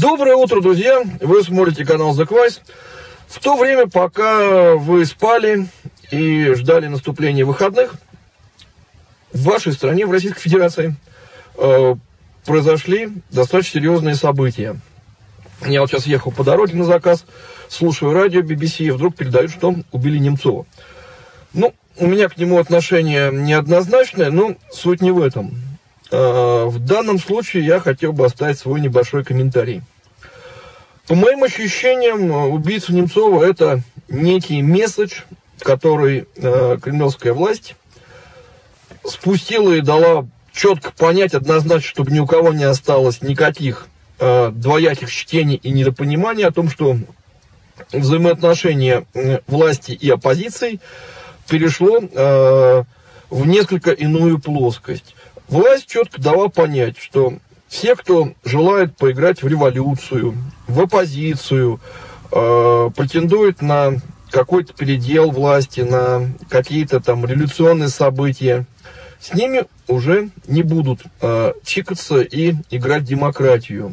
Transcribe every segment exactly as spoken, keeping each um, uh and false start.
Доброе утро, друзья! Вы смотрите канал The Quays. В то время, пока вы спали и ждали наступления выходных, в вашей стране, в Российской Федерации, э, произошли достаточно серьезные события. Я вот сейчас ехал по дороге на заказ, слушаю радио би би си, и вдруг передают, что убили Немцова. Ну, у меня к нему отношение неоднозначное, но суть не в этом. В данном случае я хотел бы оставить свой небольшой комментарий. По моим ощущениям, убийца Немцова – это некий месседж, который э, кремлевская власть спустила и дала четко понять, однозначно, чтобы ни у кого не осталось никаких э, двояких чтений и недопониманий о том, что взаимоотношения власти и оппозиции перешло э, в несколько иную плоскость. Власть четко дала понять, что все, кто желает поиграть в революцию, в оппозицию, э, претендует на какой-то передел власти, на какие-то там революционные события, с ними уже не будут э, чикаться и играть в демократию.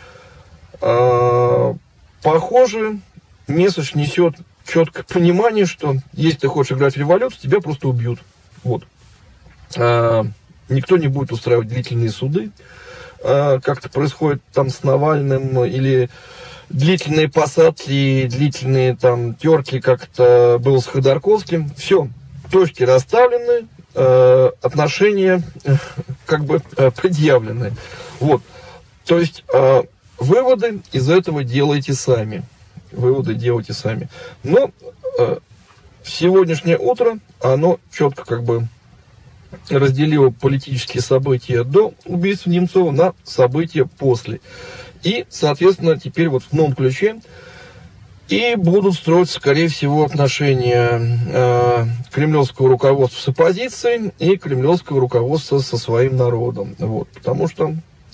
Э, похоже, месседж несет четкое понимание, что если ты хочешь играть в революцию, тебя просто убьют. Вот. Э, Никто не будет устраивать длительные суды, как это происходит там с Навальным, или длительные посадки, длительные там терки, как это было с Ходорковским. Все, точки расставлены, отношения как бы предъявлены. Вот. То есть выводы из этого делайте сами. Выводы делайте сами. Но сегодняшнее утро, оно четко как бы разделила политические события до убийства Немцова на события после. И, соответственно, теперь вот в новом ключе и будут строиться, скорее всего, отношения э, кремлевского руководства с оппозицией и кремлевского руководства со своим народом. Вот, потому что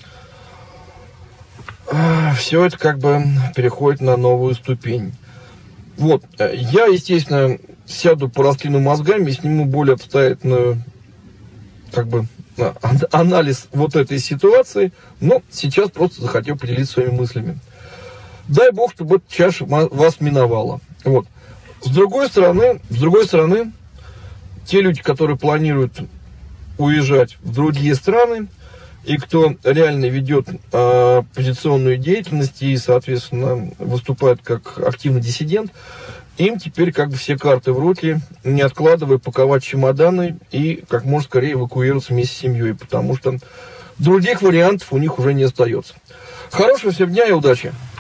э, все это как бы переходит на новую ступень. Вот, я, естественно, сяду по раскину мозгами и сниму более обстоятельную как бы анализ вот этой ситуации, но сейчас просто захотел поделиться своими мыслями. Дай бог, чтобы эта чаша вас миновала. Вот. С другой стороны, с другой стороны, те люди, которые планируют уезжать в другие страны, и кто реально ведет э, оппозиционную деятельность и, соответственно, выступает как активный диссидент, им теперь как бы все карты в руки, не откладывая, паковать чемоданы и как можно скорее эвакуироваться вместе с семьей, потому что других вариантов у них уже не остается. Хорошего всем дня и удачи!